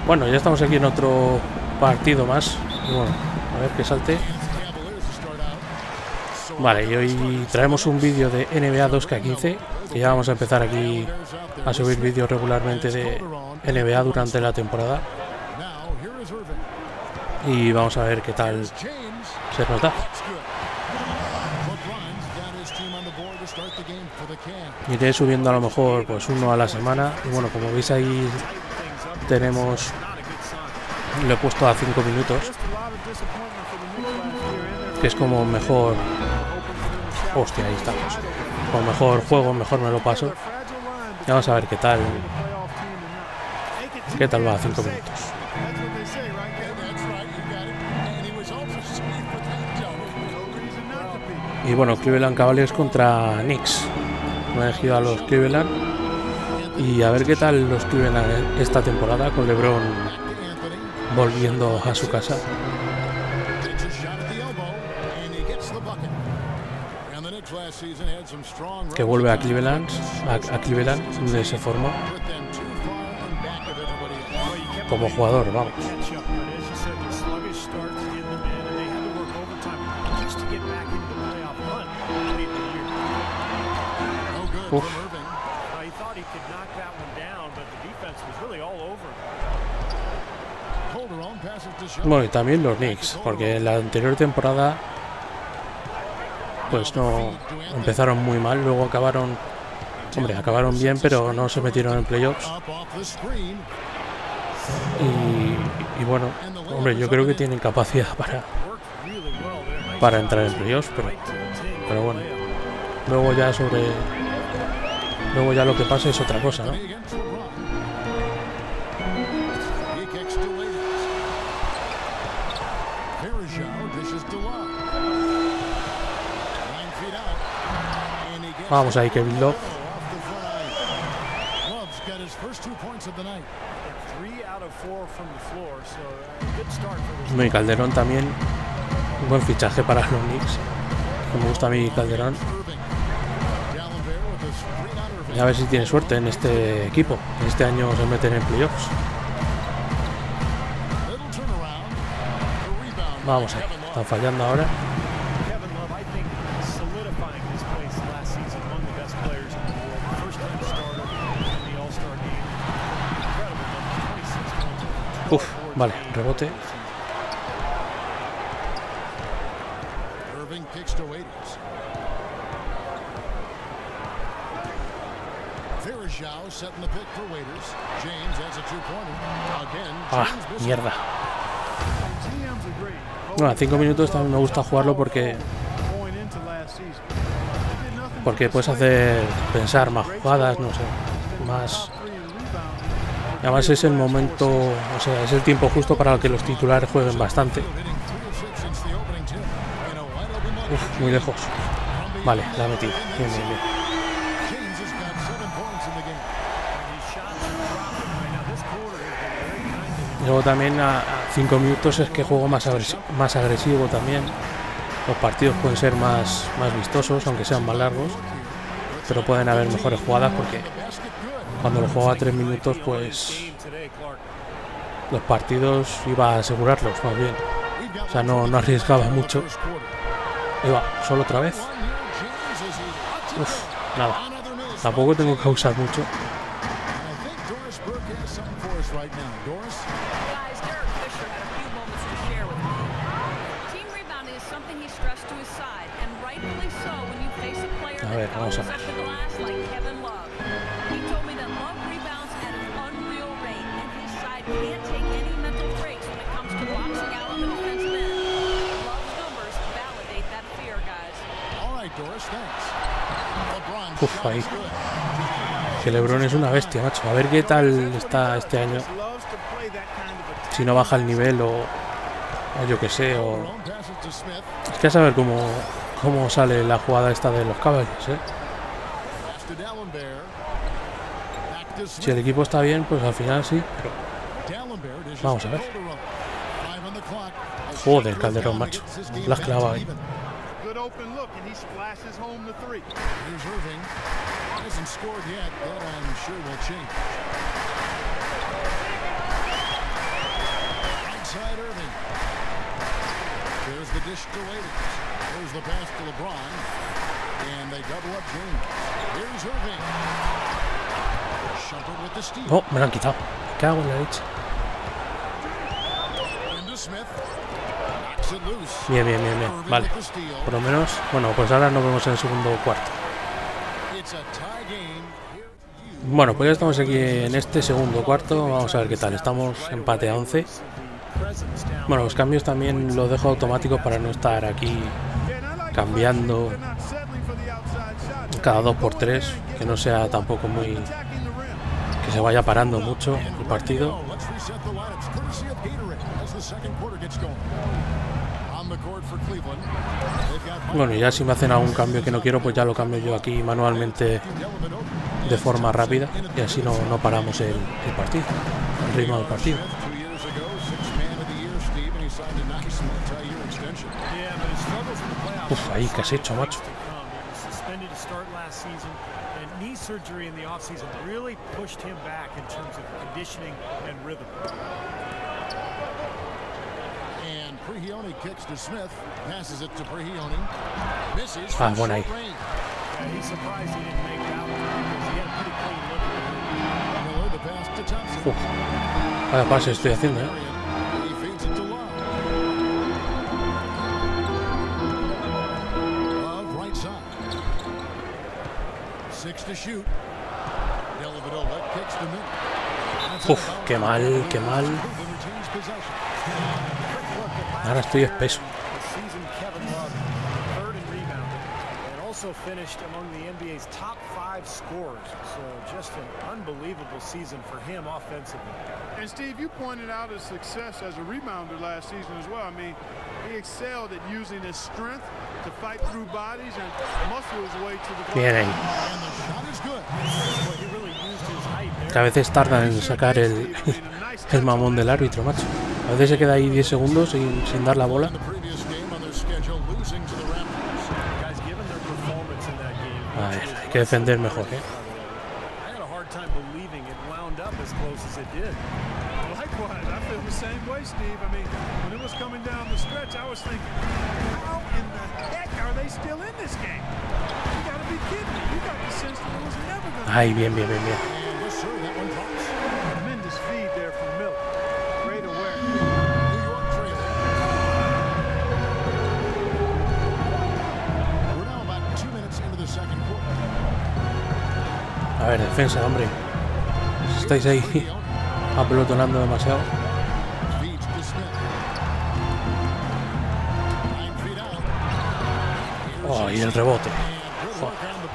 Bueno, ya estamos aquí en otro partido más. Y bueno, a ver que salte. Vale, y hoy traemos un vídeo de NBA 2K15, que ya vamos a empezar aquí a subir vídeos regularmente de NBA durante la temporada. Y vamos a ver qué tal se nos da. Iré subiendo a lo mejor pues uno a la semana. Y bueno, como veis ahí tenemos... Lo he puesto a 5 minutos, que es como mejor... Hostia, ahí estamos. Como mejor juego, mejor me lo paso. Y vamos a ver qué tal. ¿Qué tal va a 5 minutos? Y bueno, Cleveland Cavaliers contra Knicks. Me he elegido a los Cleveland. Y a ver qué tal los Cleveland esta temporada con LeBron volviendo a su casa. Que vuelve a Cleveland, donde se formó como jugador, vamos. Uf. Bueno, y también los Knicks, porque en la anterior temporada pues no empezaron muy mal, luego acabaron, hombre, acabaron bien, pero no se metieron en playoffs. Y bueno, hombre, yo creo que tienen capacidad para entrar en playoffs, pero bueno, luego ya lo que pasa es otra cosa, ¿no? Vamos ahí, Kevin Love. Mi Calderón también. Un buen fichaje para los Knicks. Me gusta a mí Calderón. Y a ver si tiene suerte en este equipo. Este año se meten en playoffs. Vamos ahí. Están fallando ahora. Uf, vale, rebote. Ah, mierda. Bueno, a 5 minutos también me gusta jugarlo porque puedes hacer pensar más jugadas, no sé, más. Y además es el momento, o sea, es el tiempo justo para que los titulares jueguen bastante. Uf, muy lejos. Vale, la he metido. Bien, bien, bien. Y luego también a 5 minutos es que juego más agresivo también. Los partidos pueden ser más vistosos, aunque sean más largos. Pero pueden haber mejores jugadas porque cuando lo juego a 3 minutos, pues los partidos iba a asegurarlos más bien. O sea, no arriesgaba mucho. Y va, solo otra vez. Uf, nada. Tampoco tengo que usar mucho. A ver, vamos a ver. Uf, ahí. Que LeBron es una bestia, macho. A ver qué tal está este año. Si no baja el nivel o yo que sé, o... Es que a saber cómo sale la jugada esta de los Cavaliers, ¿eh? Si el equipo está bien, pues al final sí, pero... Vamos a ver. Joder, Calderón, macho. La has clavado ahí. Oh, me lo han quitado. Me cago en la leche. Bien, bien, bien, bien. Vale. Por lo menos, bueno, pues ahora nos vemos en el segundo cuarto. Bueno, pues ya estamos aquí en este segundo cuarto. Vamos a ver qué tal. Estamos empate a 11. Bueno, los cambios también los dejo automáticos para no estar aquí cambiando cada 2×3, que no sea tampoco muy... que se vaya parando mucho el partido. Bueno, y ya si me hacen algún cambio que no quiero, pues ya lo cambio yo aquí manualmente de forma rápida y así no paramos el partido, el ritmo del partido. Uf, ahí, ¿qué has hecho, macho? Ah, bueno ahí. Vaya pase estoy haciendo, ¿eh? Uf, qué mal, qué mal. Ahora estoy espeso. Also finished among the NBA's top 5 scorers, so just an unbelievable season for him offensively. And Steve, you pointed out his success as a rebounder last season as well. I mean, he excelled at using his strength to fight through bodies and muscle his way to the bien ahí. Que a veces tardan en sacar el mamón del árbitro, macho. A veces se queda ahí 10 segundos sin dar la bola. A ver, hay que defender mejor, ¿eh? Ay, bien, bien, bien, bien. A ver, defensa, hombre. Si estáis ahí apelotonando demasiado. Oh, y el rebote. Oh.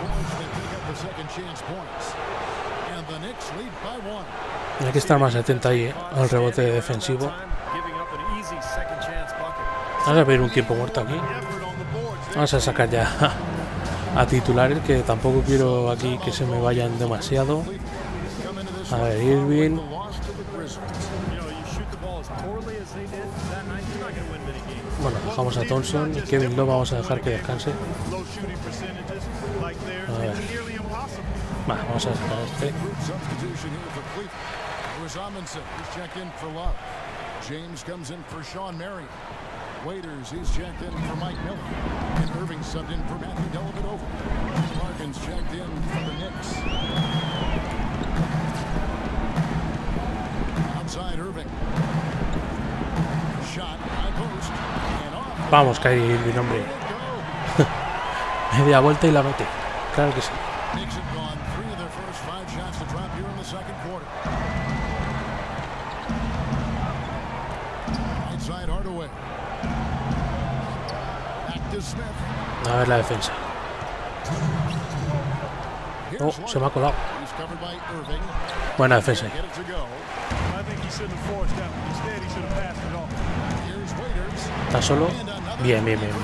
Hay que estar más atento ahí al rebote defensivo. Vamos a ver un tiempo muerto aquí. Vamos a sacar ya a titulares, que tampoco quiero aquí que se me vayan demasiado. A ver, Irving. Bueno, dejamos a Thompson y Kevin Love vamos a dejar que descanse. A ver. Vamos a sacar a este. James comes in for Sean Marion. Waiters, he's checked in for Mike Miller. And Irving subbed in for Matthew Dellavedova. Larkin's checked in for the Knicks. Outside Irving. Shot, high post, and off. Vamos, Kyrie Irving, hombre. Media vuelta y la mete. Claro que sí. Knicks have gone 3 of their first 5 shots to drop here in the second quarter. Outside Hardaway. A ver la defensa. Oh, se me ha colado. Buena defensa. Está solo. Bien, bien, bien, bien.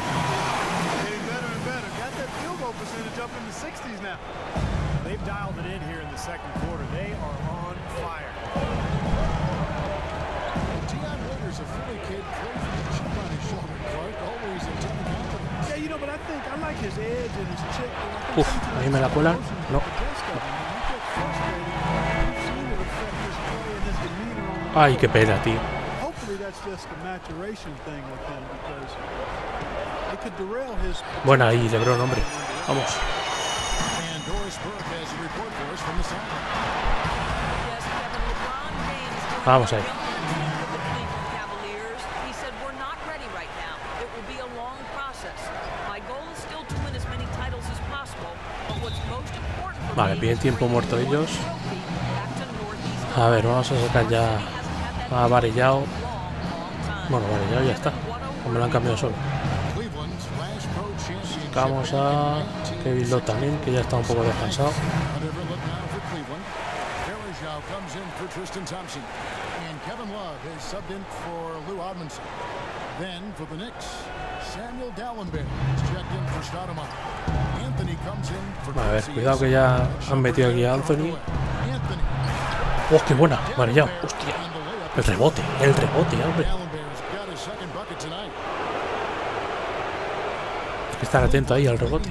Uf, ahí me la cuelan. No. Ay, qué pena, tío. Buena ahí, LeBron, hombre. Vamos. Vamos ahí. Vale, bien tiempo muerto ellos. A ver, vamos a sacar ya a Varellao. Bueno, Varellao ya está. Me lo han cambiado solo. Sacamos a Kevin Love también, que ya está un poco descansado. A ver, cuidado que ya han metido aquí a Anthony. ¡Oh, qué buena! Varellao, hostia. El rebote, hombre. Hay que estar atento ahí al rebote.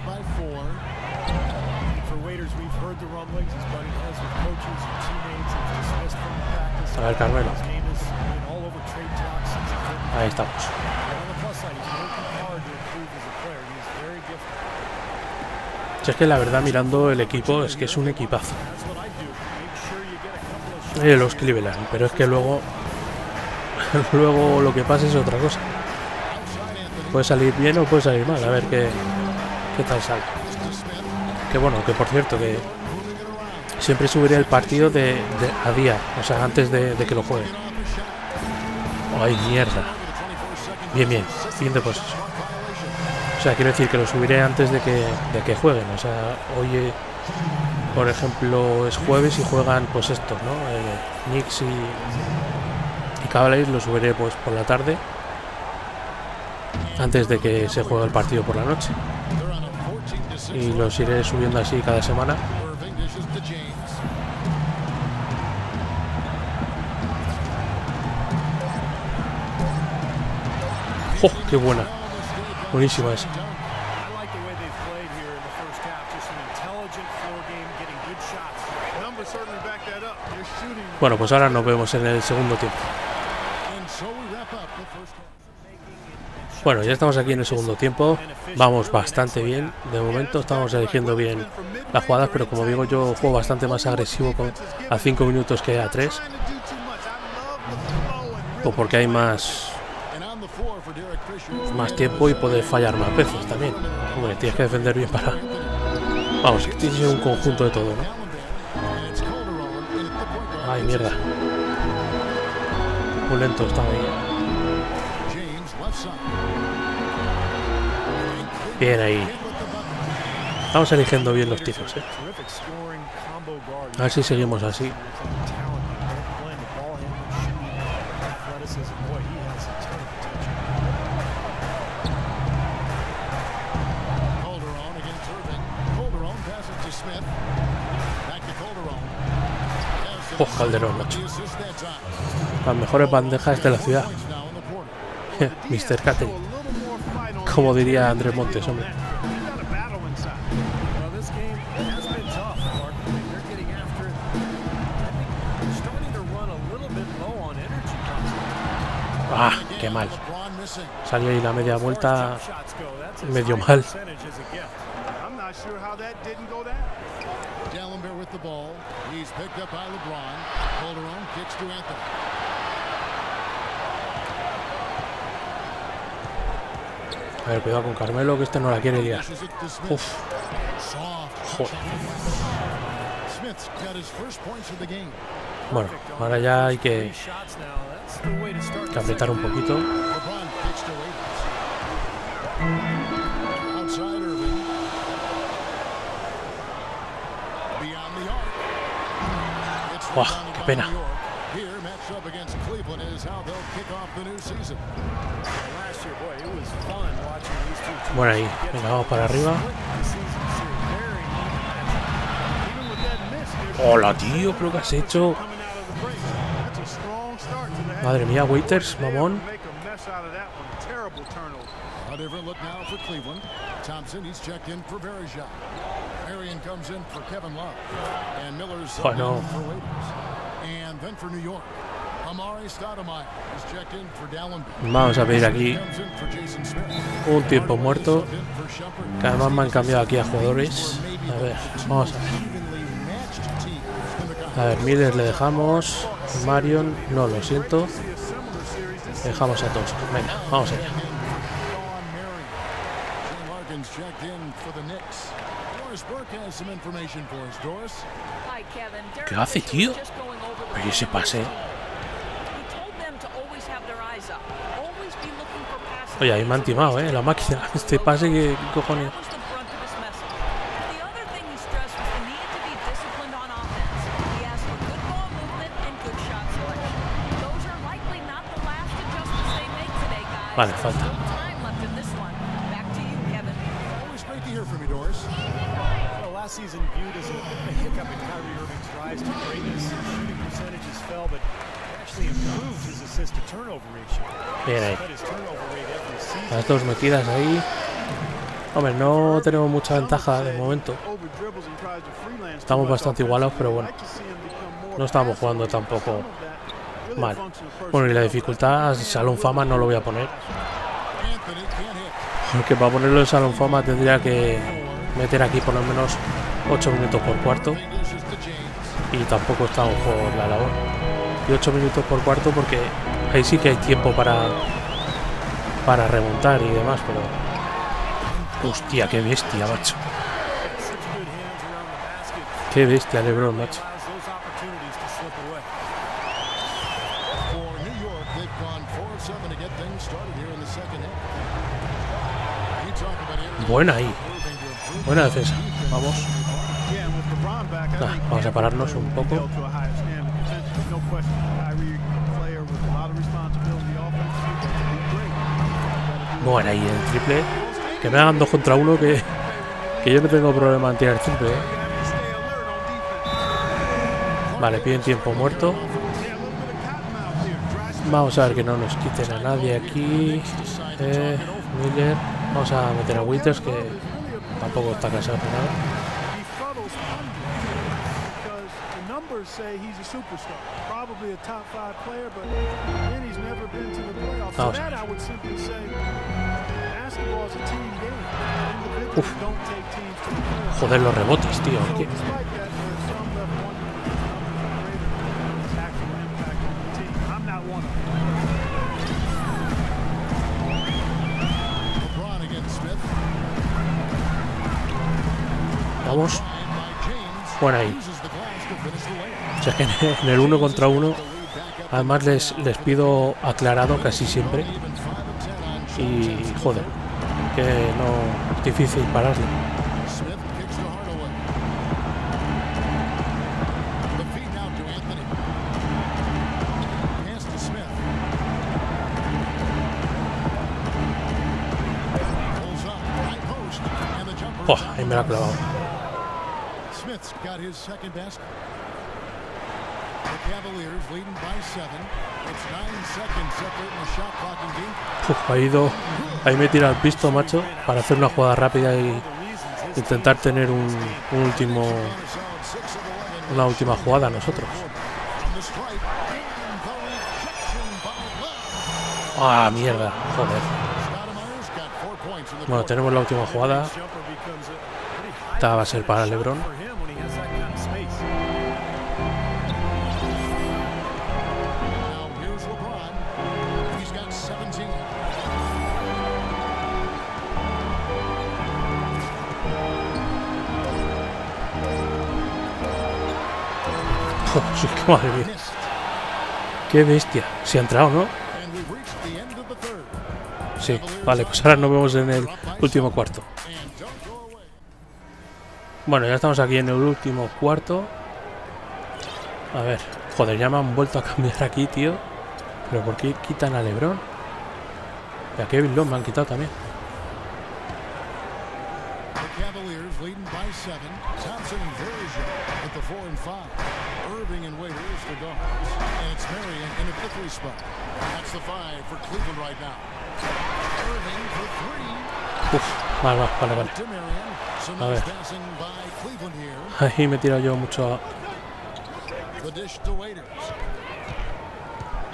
A ver, Carmelo. Ahí estamos. Si es que la verdad, mirando el equipo, es que es un equipazo. Los Cleveland, pero es que luego lo que pasa es otra cosa. Puede salir bien o puede salir mal, a ver qué tal sale. Que bueno, que por cierto, que siempre subiré el partido a día, o sea, antes de que lo juegue. ¡Ay, mierda! Bien de posesión. O sea, quiero decir que lo subiré antes de que jueguen. O sea, hoy, por ejemplo, es jueves y juegan pues estos, ¿no? Knicks y Cavaliers lo subiré pues por la tarde, antes de que se juegue el partido por la noche. Y los iré subiendo así cada semana. ¡Oh, qué buena! Buenísima esa. Bueno, pues ahora nos vemos en el segundo tiempo. Bueno, ya estamos aquí en el segundo tiempo. Vamos bastante bien. De momento estamos eligiendo bien las jugadas, pero como digo, yo juego bastante más agresivo a 5 minutos que a 3. O porque hay más tiempo y poder fallar más veces también. Hombre, tienes que defender bien para... Vamos, tiene que ser un conjunto de todo, ¿no? Ay, mierda. Muy lento está ahí. Bien ahí. Estamos eligiendo bien los tiros, ¿eh? A ver si seguimos así. Oh, Calderón, macho. Las mejores bandejas de la ciudad. Mr. Catering. Como diría Andrés Montes, hombre. Ah, qué mal. Salió ahí la media vuelta medio mal. A ver, cuidado con Carmelo, que este no la quiere liar. Uf. Joder. Bueno, ahora ya hay que apretar un poquito. ¡Buah! ¡Qué pena! Bueno, ahí. Venga, vamos para arriba. ¡Hola, tío! ¿Pero qué has hecho? Madre mía, Waiters, mamón. Bueno. Vamos a pedir aquí un tiempo muerto, que además me han cambiado aquí a jugadores. A ver, vamos a ver. A ver, Miller le dejamos. Marion, no, lo siento. Dejamos a todos. Venga, vamos allá. ¿Qué hace, tío? Pero ese pase. Oye, ahí me han timado, la máquina. Este pase, ¿qué cojones? Vale, falta. Bien ahí. Las dos metidas ahí. Hombre, no tenemos mucha ventaja de momento. Estamos bastante igualados, pero bueno. No estamos jugando tampoco mal. Bueno, y la dificultad, Salón Fama no lo voy a poner. Porque para ponerlo en Salón Fama tendría que meter aquí por lo menos 8 minutos por cuarto. Y tampoco estamos por la labor. Y 8 minutos por cuarto porque ahí sí que hay tiempo para remontar y demás, pero... Hostia, qué bestia, macho. Qué bestia, LeBron, macho. Buena ahí. Buena defensa. Vamos. Nah, vamos a pararnos un poco. Bueno, ahí el triple. Que me hagan 2 contra 1, que yo no tengo problema en tirar triple, Vale, piden tiempo muerto. Vamos a ver que no nos quiten a nadie aquí. Miller. Vamos a meter a Winters, que tampoco está cansado de nada. Vamos. Uf. Joder, los rebotes, tío. ¿Qué? Vamos. Bueno, ahí. O sea que en el 1 contra 1 además les pido aclarado casi siempre. Y joder, que no es difícil pararle. Oh, ahí me la ha clavado. Ahí me tira el pisto, macho, para hacer una jugada rápida y intentar tener una última jugada nosotros. Ah, mierda, joder. Bueno, tenemos la última jugada. Esta va a ser para LeBron. Oh, madre mía. Qué bestia. Se ha entrado, ¿no? Sí, vale, pues ahora nos vemos en el último cuarto. Bueno, ya estamos aquí en el último cuarto. A ver, joder, ya me han vuelto a cambiar aquí, tío. Pero ¿por qué quitan a LeBron? Y a Kevin Love me han quitado también. Uf, vale. A ver. Ahí me he tirado yo mucho a...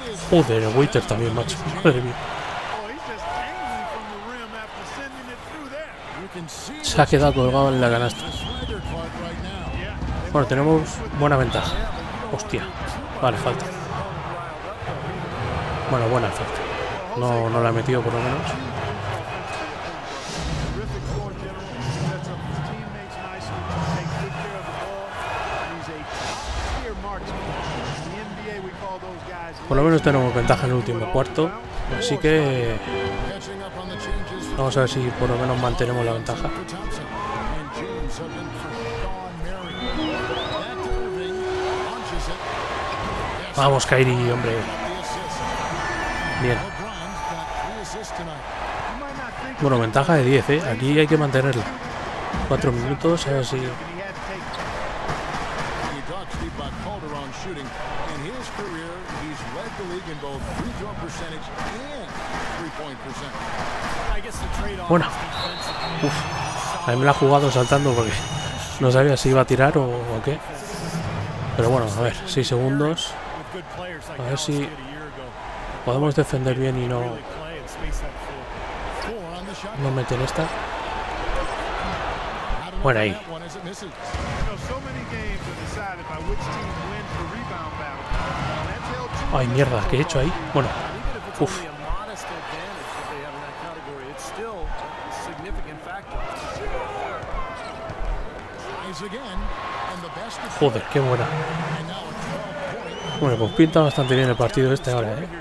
Joder, el waiter también, macho. Madre mía. Se ha quedado colgado en la canasta. Bueno, tenemos buena ventaja. Hostia. Vale, falta. Bueno, buena falta. No la he metido por lo menos. Por lo menos tenemos ventaja en el último cuarto. Así que vamos a ver si por lo menos mantenemos la ventaja. Vamos, Kyrie, hombre. Bien. Bueno, ventaja de 10, ¿eh? Aquí hay que mantenerla. 4 minutos, a ver si... Bueno. Uf. A mí me la ha jugado saltando porque no sabía si iba a tirar o qué. Pero bueno, a ver, 6 segundos. A ver si podemos defender bien y no meten esta. Bueno, ahí. Ay, mierda, ¿qué he hecho ahí? Bueno, uff. Joder, qué buena. Bueno, pues pinta bastante bien el partido este ahora, ¿eh?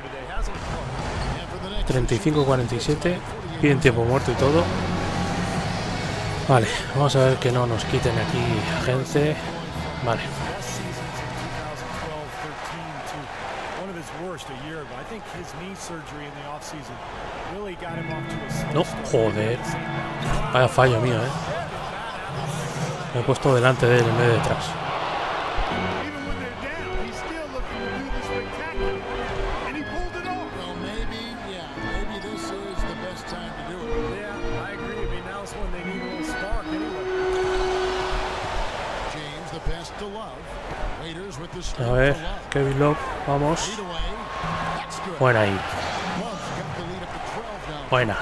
35-47. Piden tiempo muerto y todo. Vale, vamos a ver que no nos quiten aquí a gente. Vale. No, joder. Vaya fallo mío, ¿eh? Me he puesto delante de él en vez de detrás. A ver, Kevin Love, vamos. Buena ahí. Buena.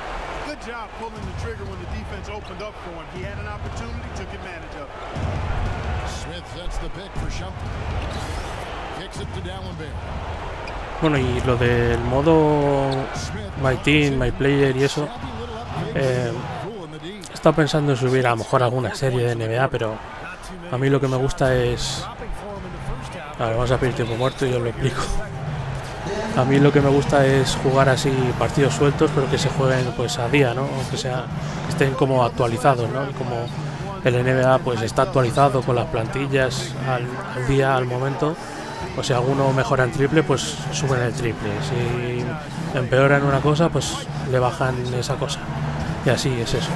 Bueno, y lo del modo My Team, My Player y eso, he estado pensando en subir a lo mejor alguna serie de NBA, pero a mí lo que me gusta es... A ver, vamos a pedir tiempo muerto y os lo explico. A mí lo que me gusta es jugar así partidos sueltos, pero que se jueguen pues a día, ¿no? O que estén como actualizados, ¿no? Y como el NBA pues está actualizado con las plantillas al día, al momento. O si alguno mejora en triple, pues suben el triple. Si empeoran una cosa, pues le bajan esa cosa. Y así es eso.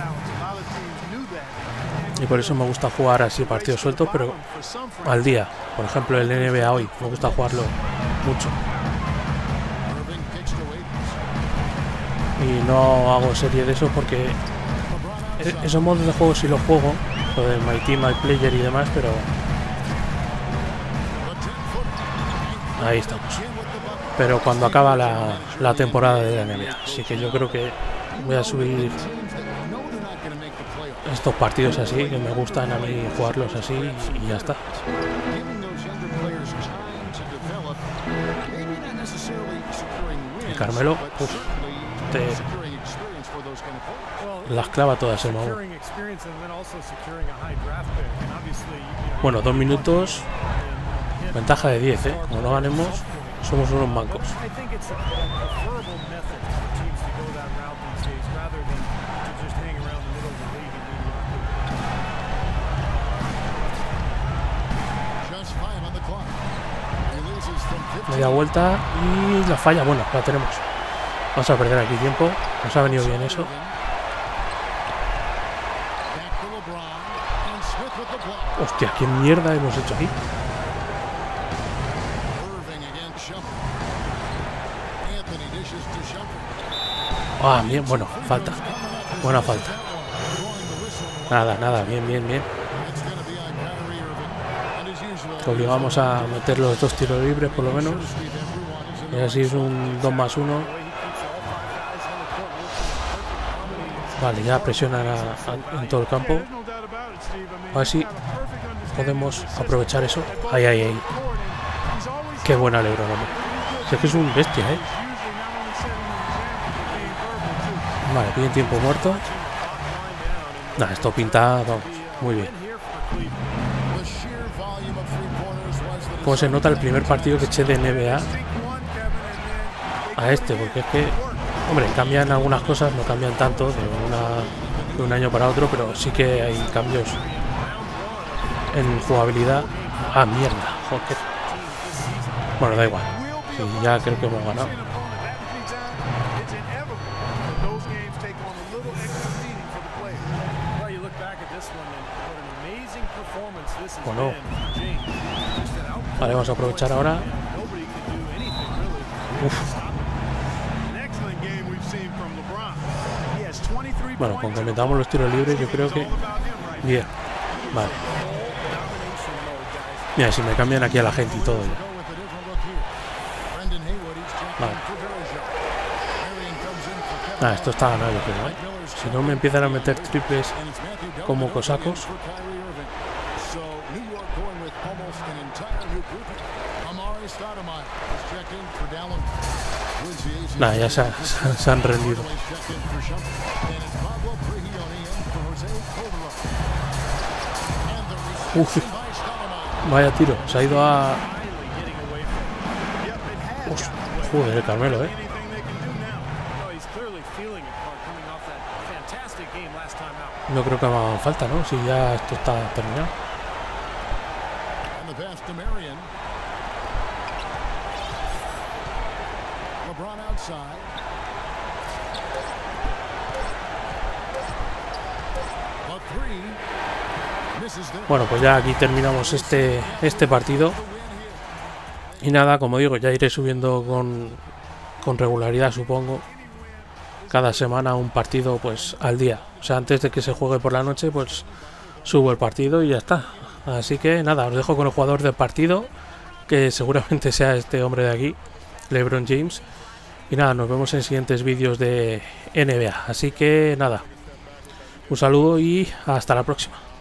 Y por eso me gusta jugar así partidos sueltos, pero al día. Por ejemplo, el NBA hoy, me gusta jugarlo mucho. Y no hago serie de eso porque esos modos de juego sí los juego, lo del My Team, My Player y demás, pero ahí estamos. Pero cuando acaba la temporada de la NBA, así que yo creo que voy a subir estos partidos así, que me gustan a mí jugarlos así y ya está. Y Carmelo, las clava todas el mago. Bueno, 2 minutos. Ventaja de 10, ¿eh? Como no ganemos, somos unos mancos. Media vuelta y la falla. Bueno, la tenemos. Vamos a perder aquí tiempo. Nos ha venido bien eso. Hostia, qué mierda hemos hecho aquí. Ah, bien, bueno, falta. Buena falta. Nada, bien. Que obligamos a meter los 2 tiros libres por lo menos. Y así es un 2+1. Vale, ya presionan en todo el campo. A ver si podemos aprovechar eso. Ay, ay, ay. Qué buena LeBron, hombre. Si es que es un bestia, ¿eh? Vale, bien tiempo muerto. Nah, esto pinta, vamos, muy bien. Como se nota el primer partido que eché de NBA a este, porque es que, hombre, cambian algunas cosas, no cambian tanto de un año para otro, pero sí que hay cambios en jugabilidad. Ah, mierda, joder. Bueno, da igual. Sí, ya creo que hemos ganado. Bueno. Vale, vamos a aprovechar ahora. Uf. Bueno, complementamos los tiros libres, yo creo que... Bien. Vale. Mira, si me cambian aquí a la gente y todo ya. Vale. Ah, esto está ganado, yo creo, ¿eh? Si no me empiezan a meter triples como cosacos. Nah, ya se han rendido. Uf, vaya tiro, se ha ido a... Uf, joder, el Carmelo, No creo que haga falta, ¿no? Si ya esto está terminado. Bueno, pues ya aquí terminamos este partido. Y nada, como digo, ya iré subiendo con regularidad, supongo. Cada semana un partido pues al día. O sea, antes de que se juegue por la noche, pues subo el partido y ya está. Así que nada, os dejo con el jugador del partido, que seguramente sea este hombre de aquí, LeBron James. Y nada, nos vemos en siguientes vídeos de NBA. Así que nada, un saludo y hasta la próxima.